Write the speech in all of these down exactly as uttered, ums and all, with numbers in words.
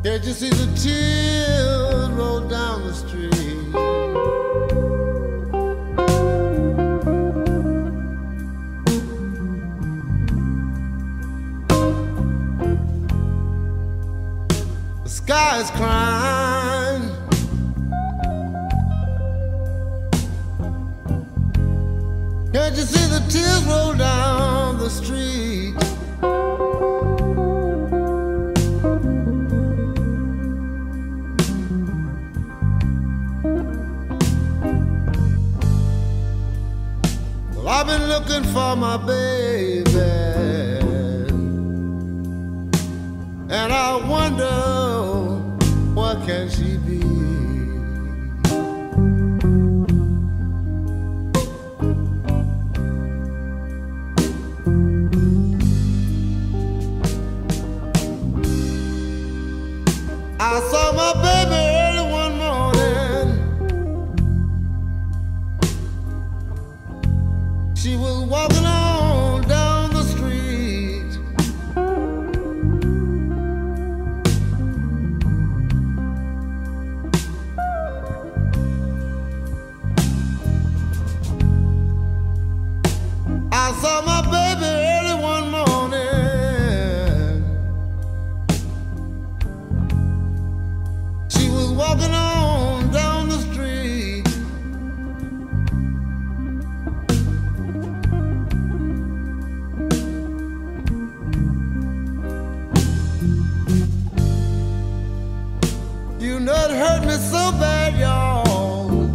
Can't you see the tears roll down the street? The sky is crying. Can't you see the tears roll down the street? Well, I've been looking for my baby, and I wonder, where can she be? I saw my baby early one morning. She was walking on down the street. I saw my baby early one morning. She was walking on down the street. You know it hurt me so bad, y'all.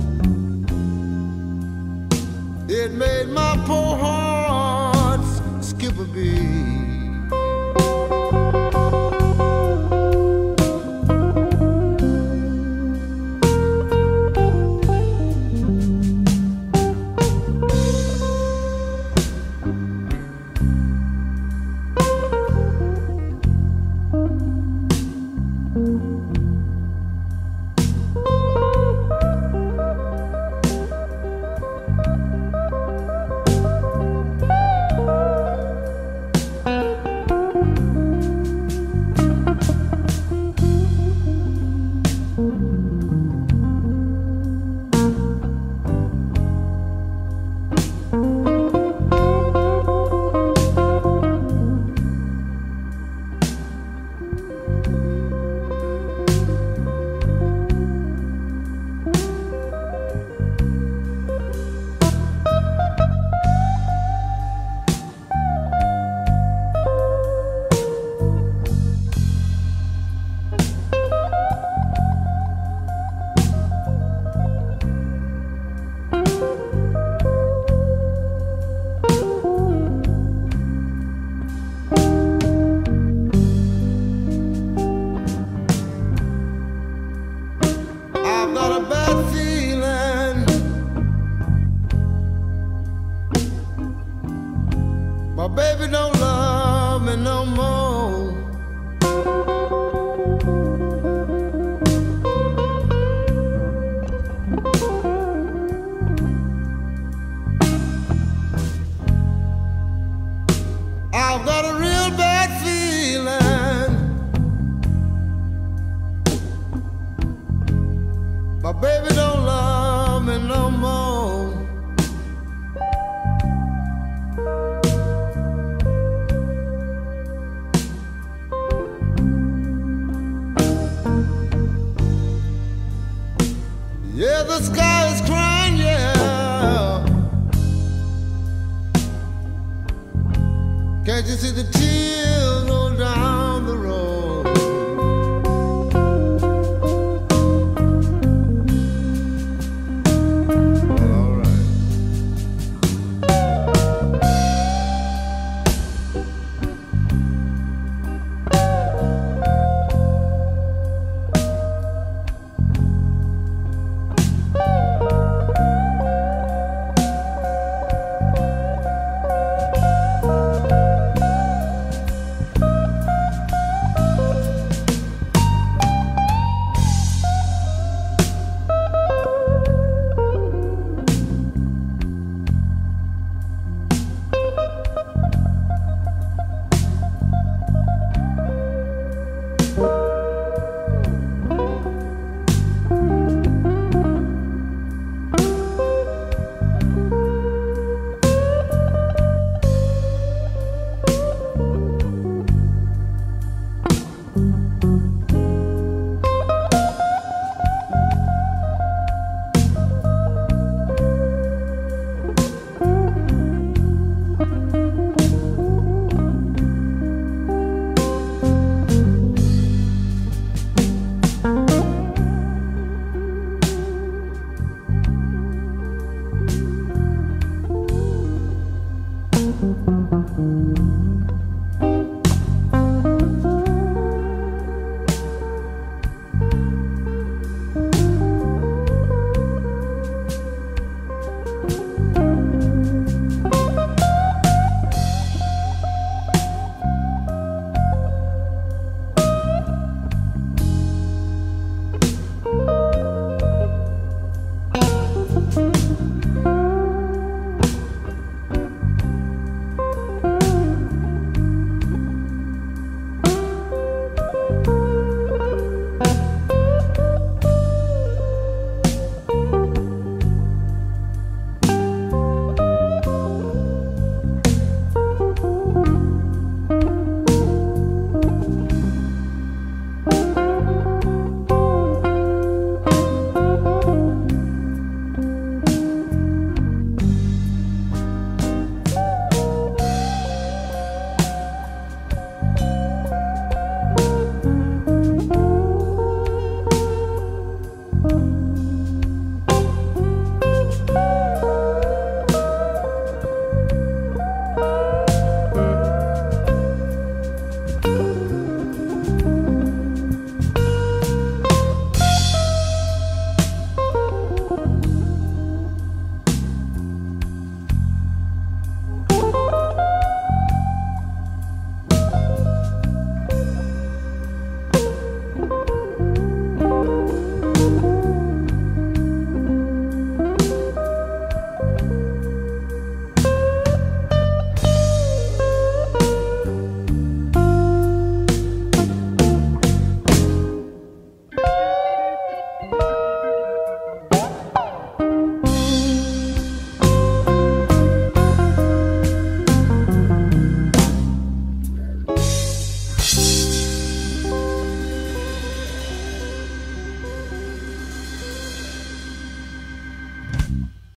It made my poor heart skip a beat. I've got a bad feeling. My baby don't love me no more. I've got a real bad feeling. My baby don't love me no more. Yeah, the sky is crying, yeah. Can't you see the tears roll down the road? All right.